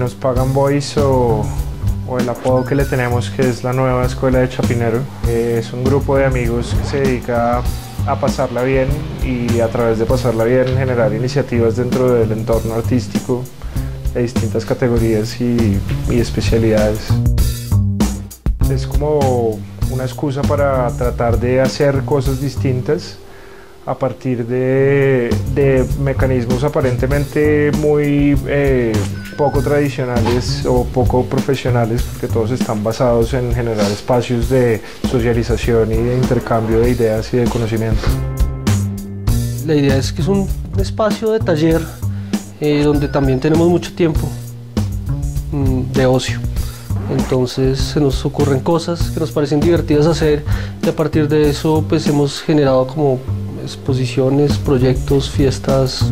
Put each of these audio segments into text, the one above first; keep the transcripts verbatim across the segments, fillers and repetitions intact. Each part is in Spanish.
nos pagan Boys o, o el apodo que le tenemos, que es la nueva escuela de Chapinero. Eh, es un grupo de amigos que se dedica a pasarla bien y a través de pasarla bien generar iniciativas dentro del entorno artístico de distintas categorías y, y especialidades. Es como una excusa para tratar de hacer cosas distintas a partir de, de mecanismos aparentemente muy eh, poco tradicionales o poco profesionales, porque todos están basados en generar espacios de socialización y de intercambio de ideas y de conocimiento. La idea es que es un espacio de taller eh, donde también tenemos mucho tiempo mmm, de ocio. Entonces se nos ocurren cosas que nos parecen divertidas hacer y a partir de eso pues hemos generado como exposiciones, proyectos, fiestas.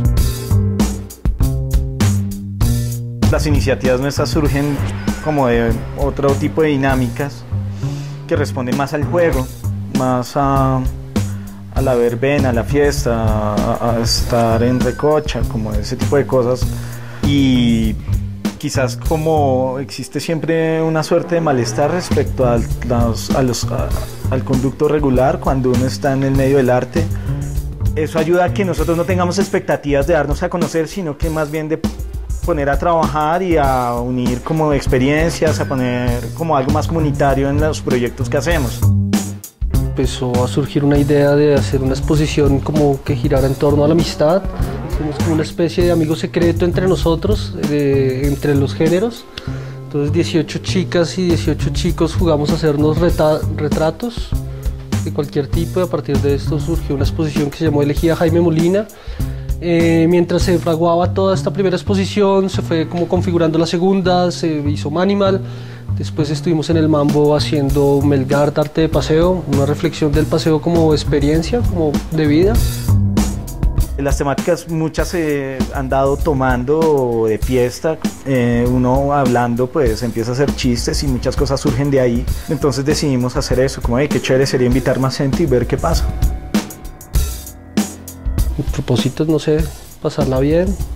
Las iniciativas nuestras surgen como de otro tipo de dinámicas que responden más al juego, más a, a la verbena, a la fiesta, a, a estar en recocha, como ese tipo de cosas. Y quizás como existe siempre una suerte de malestar respecto a los, a los, a, al conducto regular cuando uno está en el medio del arte, eso ayuda a que nosotros no tengamos expectativas de darnos a conocer, sino que más bien de poner a trabajar y a unir como experiencias, a poner como algo más comunitario en los proyectos que hacemos. Empezó a surgir una idea de hacer una exposición como que girara en torno a la amistad. Somos como una especie de amigo secreto entre nosotros, de, entre los géneros. Entonces dieciocho chicas y dieciocho chicos jugamos a hacernos retratos de cualquier tipo y a partir de esto surgió una exposición que se llamó Elegía Jaime Molina. Eh, mientras se fraguaba toda esta primera exposición, se fue como configurando la segunda, se hizo Manimal. Después estuvimos en el Mambo haciendo Melgar, Arte de Paseo, una reflexión del paseo como experiencia, como de vida. Las temáticas muchas se eh, han dado tomando de fiesta, eh, uno hablando pues empieza a hacer chistes y muchas cosas surgen de ahí. Entonces decidimos hacer eso, como hey, qué chévere sería invitar más gente y ver qué pasa. Mi propósito es, no sé, pasarla bien,